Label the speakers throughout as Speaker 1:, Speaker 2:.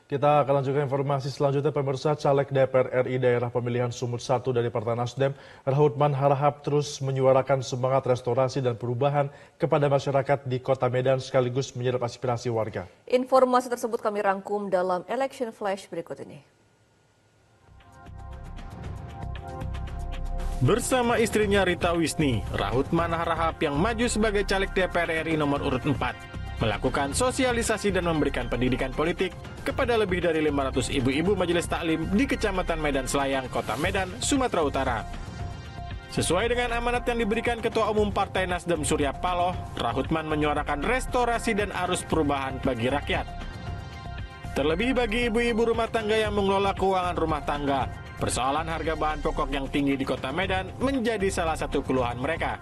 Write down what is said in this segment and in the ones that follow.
Speaker 1: Kita akan lanjutkan informasi selanjutnya. Pemirsa, caleg DPR RI daerah pemilihan Sumut 1 dari Partai Nasdem, Rahutman Harahap terus menyuarakan semangat restorasi dan perubahan kepada masyarakat di Kota Medan sekaligus menyerap aspirasi warga.
Speaker 2: Informasi tersebut kami rangkum dalam Election Flash berikut ini.
Speaker 3: Bersama istrinya Rita Wisni, Rahutman Harahap yang maju sebagai caleg DPR RI nomor urut 4 melakukan sosialisasi dan memberikan pendidikan politik kepada lebih dari 500 ibu-ibu majelis taklim di Kecamatan Medan Selayang, Kota Medan, Sumatera Utara. Sesuai dengan amanat yang diberikan Ketua Umum Partai Nasdem Surya Paloh, Rahutman menyuarakan restorasi dan arus perubahan bagi rakyat. Terlebih bagi ibu-ibu rumah tangga yang mengelola keuangan rumah tangga, persoalan harga bahan pokok yang tinggi di Kota Medan menjadi salah satu keluhan mereka.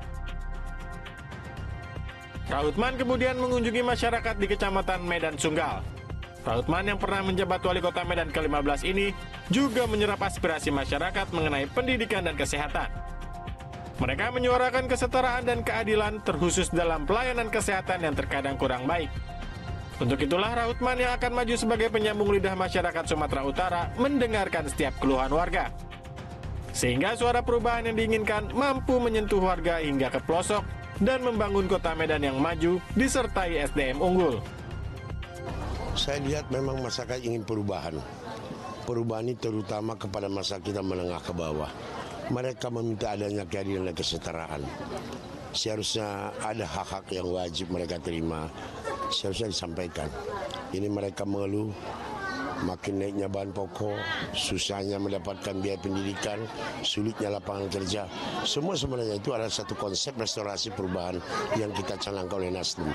Speaker 3: Rahutman kemudian mengunjungi masyarakat di Kecamatan Medan Sunggal. Rahutman yang pernah menjabat Wali Kota Medan ke-15 ini juga menyerap aspirasi masyarakat mengenai pendidikan dan kesehatan. Mereka menyuarakan kesetaraan dan keadilan terkhusus dalam pelayanan kesehatan yang terkadang kurang baik. Untuk itulah Rahutman yang akan maju sebagai penyambung lidah masyarakat Sumatera Utara mendengarkan setiap keluhan warga. Sehingga suara perubahan yang diinginkan mampu menyentuh warga hingga ke pelosok dan membangun Kota Medan yang maju disertai SDM unggul.
Speaker 4: Saya lihat memang masyarakat ingin perubahan. Perubahan ini terutama kepada masyarakat kita menengah ke bawah. Mereka meminta adanya keadilan dan kesetaraan. Seharusnya ada hak-hak yang wajib mereka terima. Seharusnya disampaikan. Ini mereka mengeluh. Makin naiknya bahan pokok, susahnya mendapatkan biaya pendidikan, sulitnya lapangan kerja. Semua sebenarnya itu adalah satu konsep restorasi perubahan yang kita canangkan oleh Nasdem.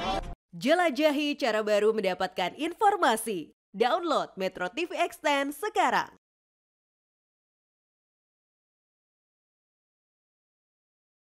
Speaker 5: Jelajahi cara baru mendapatkan informasi. Download Metro TV Extend sekarang.